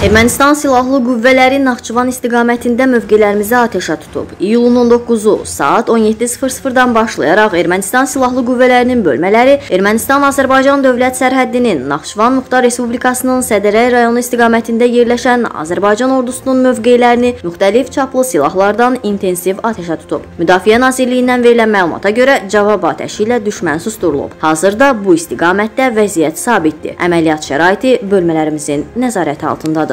Ermənistan silahlı qüvvələri Naxçıvan istiqamətində mövqelərimizi atəşə tutub. İyulun 19-u saat 17:00-dan başlayaraq Ermənistan silahlı qüvvələrinin bölmələri Ermənistan-Azərbaycan dövlət sərhəddinin Naxçıvan Muxtar Respublikasının Sədərəy rayonu istiqamətində yerləşən Azərbaycan ordusunun mövqelərini müxtəlif çaplı silahlardan intensiv atəşə tutub. Müdafiə Nazirliyindən verilən məlumata görə cavab atəşi ilə düşmən susdurulub. Hazırda bu istiqamətdə vəziyyət sabitdir. Əməliyyat şəraiti bölmələrimizin nəzarəti altındadır.